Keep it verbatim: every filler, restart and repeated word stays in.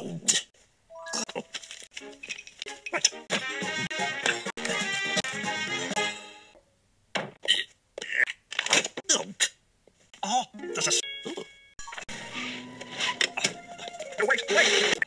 sound. Right. Milk. Oh, there's a... Oh, wait, wait!